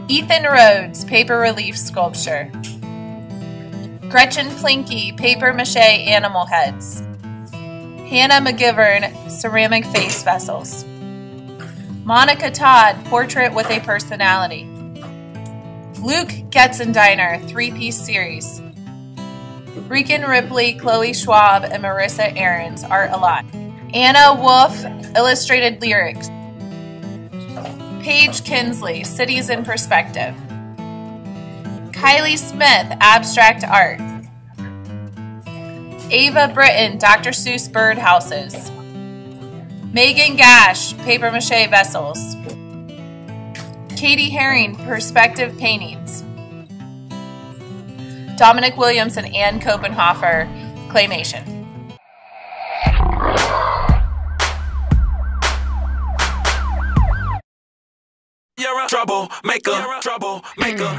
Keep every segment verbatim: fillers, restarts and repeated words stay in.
Ethan Rhodes, paper relief sculpture. Gretchen Plinke, paper mache animal heads. Hannah McGivern, ceramic face vessels. Monica Todd, portrait with a personality. Luke Getzendiner, three-piece series. Regan Ripley, Chloe Schwab, and Marissa Aarons, art alive. Anna Wolf, illustrated lyrics. Paige Kinsley, cities in perspective. Kylie Smith, abstract art. Ava Britton, Doctor Seuss birdhouses. Megan Gash, paper mache vessels. Katie Herring, perspective paintings. Dominic Williams and Ann Kopenhofer, claymation. You're a troublemaker, You're a troublemaker.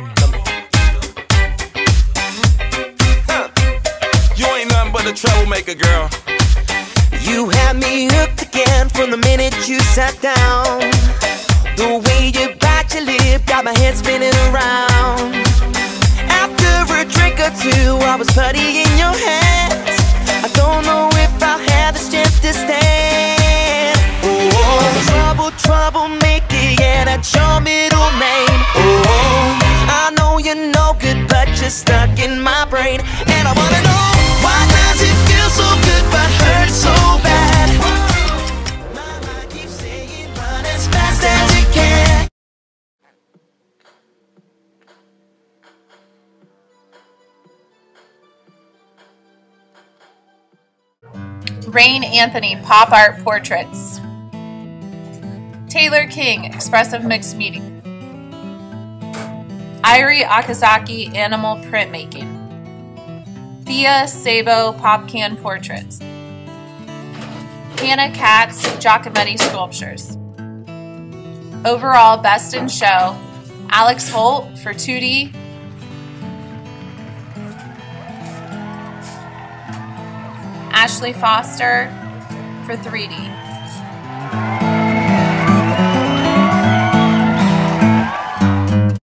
Huh. You ain't nothing but a troublemaker, girl. You had me hooked again from the minute you sat down. The way you bite your lip got my head spinning around. After a drink or two, I was putty in your hands. I don't know if I'll have the strength to stand. Oh, trouble, troublemaker, yeah, that's your middle name. Oh, I know you're no good, but you're stuck in my brain. And I wanna know, why does it feel so good but hurt so bad? My mind keeps saying run as fast as you can. Rain Anthony, pop art portraits. Taylor King, expressive mixed media. Irie Okazaki, animal printmaking. Thea Sabo, pop can portraits. Hannah Katz, Giacometti sculptures. Overall, best in show, Alex Holt for two D. Ashley Foster for three D.